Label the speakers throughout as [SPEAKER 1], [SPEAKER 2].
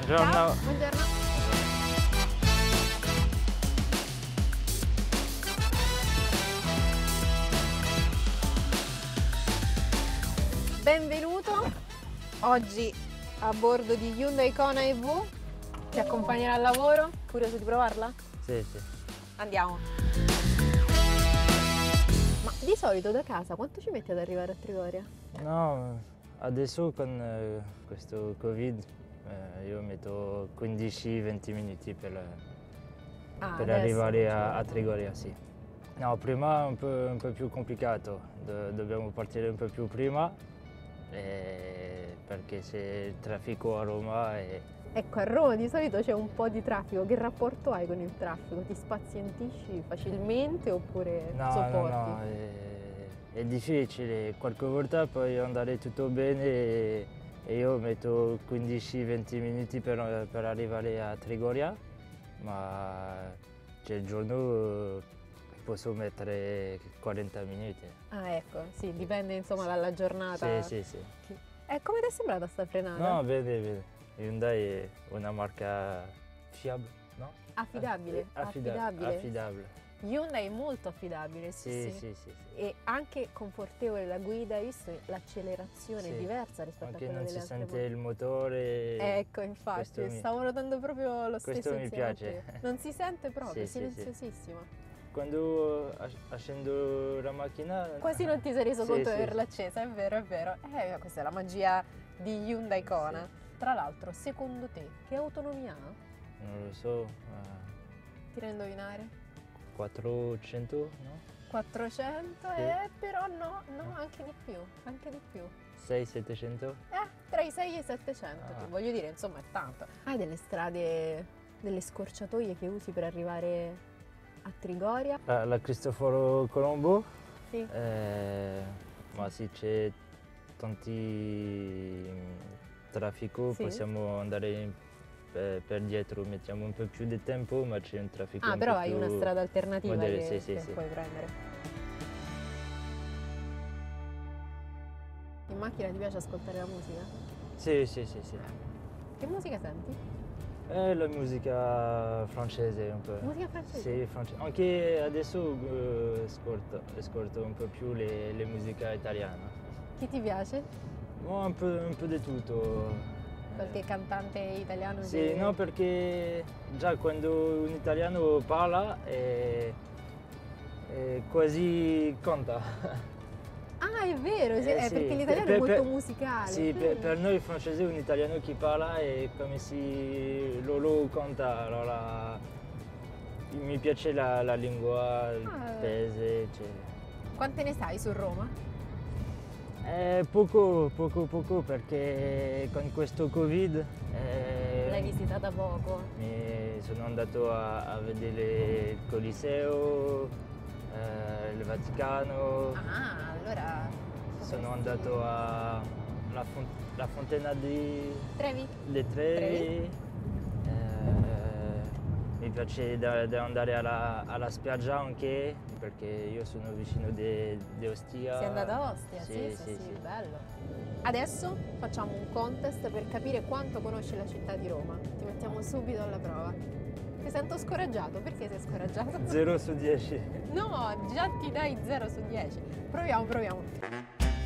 [SPEAKER 1] Buongiorno.
[SPEAKER 2] Ciao, buongiorno. Benvenuto oggi a bordo di Hyundai Kona EV. Ti accompagnerà al lavoro? Curioso di provarla?
[SPEAKER 1] Sì, sì.
[SPEAKER 2] Andiamo. Ma di solito da casa quanto ci metti ad arrivare a Trigoria?
[SPEAKER 1] No, adesso con questo Covid io metto 15-20 minuti per
[SPEAKER 2] Adesso
[SPEAKER 1] arrivare
[SPEAKER 2] non ci
[SPEAKER 1] a
[SPEAKER 2] vuole
[SPEAKER 1] Trigoria, sì. No, prima è un po' più complicato, dobbiamo partire un po' più prima perché c'è il traffico a Roma e
[SPEAKER 2] Ecco, a Roma di solito c'è un po' di traffico. Che rapporto hai con il traffico? Ti spazientisci facilmente oppure sopporti?
[SPEAKER 1] no, è difficile, qualche volta può andare tutto bene e io metto 15-20 minuti per arrivare a Trigoria, ma c'è il giorno posso mettere 40 minuti.
[SPEAKER 2] Ah, ecco, sì, dipende insomma dalla giornata.
[SPEAKER 1] Sì, sì, sì.
[SPEAKER 2] E come ti è sembrata sta frenata?
[SPEAKER 1] No, bene, bene. Hyundai è una marca fiabile, no?
[SPEAKER 2] Affidabile, affidabile.
[SPEAKER 1] Affidabile.
[SPEAKER 2] Hyundai è molto affidabile, sì,
[SPEAKER 1] Sì,
[SPEAKER 2] sì.
[SPEAKER 1] sì, sì, sì.
[SPEAKER 2] E anche confortevole la guida, hai visto l'accelerazione è
[SPEAKER 1] Sì.
[SPEAKER 2] diversa rispetto
[SPEAKER 1] Anche
[SPEAKER 2] a quella
[SPEAKER 1] non
[SPEAKER 2] delle
[SPEAKER 1] si
[SPEAKER 2] altre
[SPEAKER 1] sente il motore.
[SPEAKER 2] Ecco, infatti,
[SPEAKER 1] Questo mi-
[SPEAKER 2] stavo notando proprio lo stesso
[SPEAKER 1] questo mi
[SPEAKER 2] insieme a
[SPEAKER 1] piace.
[SPEAKER 2] te. Non si sente proprio,
[SPEAKER 1] Sì, sì, sì.
[SPEAKER 2] silenziosissimo.
[SPEAKER 1] Quando accendo la macchina...
[SPEAKER 2] Quasi non ti sei reso
[SPEAKER 1] Sì,
[SPEAKER 2] conto
[SPEAKER 1] sì.
[SPEAKER 2] di averla accesa, è vero, è vero. Questa è la magia di Hyundai Kona. Tra l'altro, secondo te, che autonomia ha?
[SPEAKER 1] Non lo so,
[SPEAKER 2] Tira a indovinare?
[SPEAKER 1] 400, no?
[SPEAKER 2] 400?
[SPEAKER 1] Sì.
[SPEAKER 2] Però no, anche di più, anche di più.
[SPEAKER 1] 600-700?
[SPEAKER 2] Tra i 6 e i 700,
[SPEAKER 1] Ah.
[SPEAKER 2] voglio dire, insomma, è tanto. Hai delle strade, delle scorciatoie che usi per arrivare a Trigoria?
[SPEAKER 1] La Cristoforo Colombo,
[SPEAKER 2] Sì.
[SPEAKER 1] ma sì, c'è tanti traffico,
[SPEAKER 2] Sì.
[SPEAKER 1] possiamo andare per dietro, mettiamo un po' più di tempo, ma c'è un traffico un
[SPEAKER 2] Però
[SPEAKER 1] po'
[SPEAKER 2] hai
[SPEAKER 1] più
[SPEAKER 2] una strada alternativa
[SPEAKER 1] moderno,
[SPEAKER 2] che
[SPEAKER 1] sì, sì.
[SPEAKER 2] puoi prendere. In macchina ti piace ascoltare la musica?
[SPEAKER 1] Sì, sì, sì, sì.
[SPEAKER 2] Che musica senti?
[SPEAKER 1] La musica francese un po'.
[SPEAKER 2] Musica francese?
[SPEAKER 1] Sì, francese. Anche adesso ascolto un po' più le musiche italiane.
[SPEAKER 2] Chi ti piace?
[SPEAKER 1] Un po' di tutto.
[SPEAKER 2] Qualche cantante italiano
[SPEAKER 1] Sì,
[SPEAKER 2] che...
[SPEAKER 1] no, perché già quando un italiano parla quasi canta.
[SPEAKER 2] Ah, è vero, sì,
[SPEAKER 1] Sì,
[SPEAKER 2] perché l'italiano è molto musicale.
[SPEAKER 1] Sì,
[SPEAKER 2] è vero.
[SPEAKER 1] per noi francesi un italiano che parla è come se loro canta, allora mi piace la lingua, il paese. Cioè.
[SPEAKER 2] Quante ne sai su Roma?
[SPEAKER 1] Poco perché con questo Covid
[SPEAKER 2] L'hai visitata poco.
[SPEAKER 1] sono andato a vedere il Coliseo, il Vaticano.
[SPEAKER 2] Ah, allora...
[SPEAKER 1] Sono andato alla fontana di
[SPEAKER 2] Trevi?
[SPEAKER 1] Le Trevi. Mi piace da andare alla spiaggia anche perché io sono vicino di Ostia.
[SPEAKER 2] Sei andato a Ostia?
[SPEAKER 1] Sì,
[SPEAKER 2] Bello. Adesso facciamo un contest per capire quanto conosci la città di Roma. Ti mettiamo subito alla prova. Ti sento scoraggiato, perché sei scoraggiato?
[SPEAKER 1] 0 su 10.
[SPEAKER 2] No, già ti dai 0 su 10. Proviamo.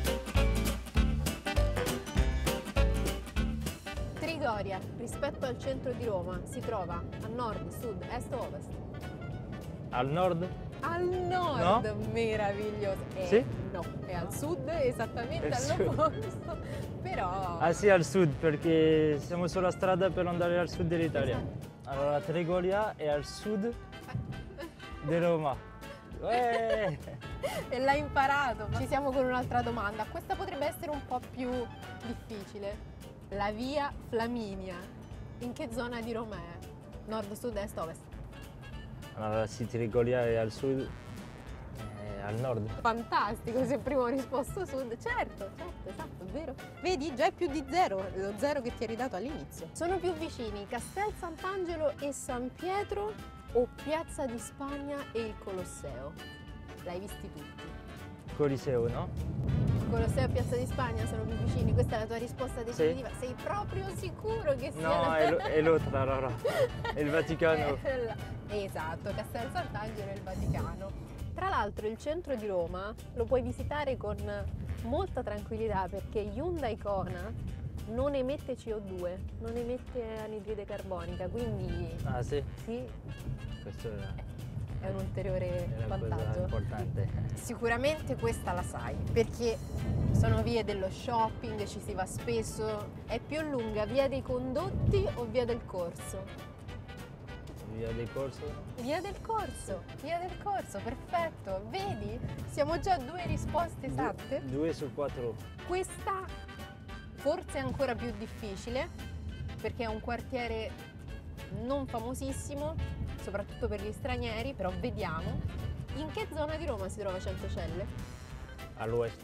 [SPEAKER 2] Trigoria, rispetto al centro di Roma, si trova a nord, sud, est o ovest?
[SPEAKER 1] Al nord?
[SPEAKER 2] Al nord, meraviglioso.
[SPEAKER 1] Sì?
[SPEAKER 2] No, è al sud, esattamente
[SPEAKER 1] Al sud.
[SPEAKER 2] all'opposto. Però...
[SPEAKER 1] Ah sì, al sud perché siamo sulla strada per andare al sud dell'Italia.
[SPEAKER 2] Esatto.
[SPEAKER 1] Allora Trigoria è al sud di Roma.
[SPEAKER 2] E l'hai imparato. Ci siamo con un'altra domanda. Questa potrebbe essere un po' più difficile. La via Flaminia, in che zona di Roma è? Nord, sud, est, ovest?
[SPEAKER 1] Allora sì, Trigoria è al sud, al nord.
[SPEAKER 2] Fantastico, se prima ho risposto sud. Certo, esatto, è vero. Vedi, già è più di 0, lo 0 che ti hai ridato all'inizio. Sono più vicini Castel Sant'Angelo e San Pietro o Piazza di Spagna e il Colosseo? L'hai visti tutti.
[SPEAKER 1] Coliseo, no?
[SPEAKER 2] Colosseo e Piazza di Spagna sono più vicini, questa è la tua risposta definitiva? Sei proprio sicuro che sia
[SPEAKER 1] No, è l'altra allora. È il Vaticano.
[SPEAKER 2] Esatto, Castel Sant'Angelo e il Vaticano. Tra l'altro il centro di Roma lo puoi visitare con molta tranquillità perché Hyundai Kona non emette CO2, non emette anidride carbonica, quindi
[SPEAKER 1] Ah sì?
[SPEAKER 2] sì,
[SPEAKER 1] Questo
[SPEAKER 2] è un ulteriore
[SPEAKER 1] è una cosa
[SPEAKER 2] vantaggio.
[SPEAKER 1] importante.
[SPEAKER 2] Sicuramente questa la sai, perché sono vie dello shopping, ci si va spesso. È più lunga via dei Condotti o via del Corso?
[SPEAKER 1] Via del Corso?
[SPEAKER 2] Via del Corso, perfetto. Vedi? Siamo già a 2 risposte esatte.
[SPEAKER 1] 2 su 4.
[SPEAKER 2] Questa forse è ancora più difficile, perché è un quartiere non famosissimo, soprattutto per gli stranieri, però vediamo. In che zona di Roma si trova Centocelle?
[SPEAKER 1] All'ouest.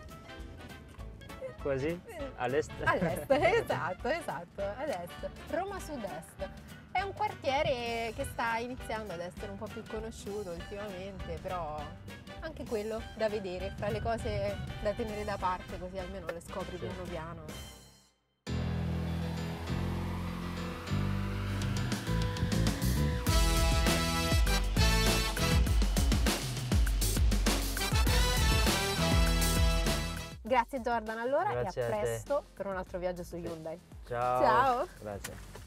[SPEAKER 1] Quasi? All'est?
[SPEAKER 2] All'est, esatto, ad est. Roma Sud-Est. È un quartiere che sta iniziando ad essere un po' più conosciuto ultimamente, però anche quello da vedere, fra le cose da tenere da parte, così almeno le scopri piano piano. Grazie Jordan allora
[SPEAKER 1] Grazie
[SPEAKER 2] e a
[SPEAKER 1] a te.
[SPEAKER 2] presto per un altro viaggio su Hyundai.
[SPEAKER 1] Ciao.
[SPEAKER 2] Ciao.
[SPEAKER 1] Grazie.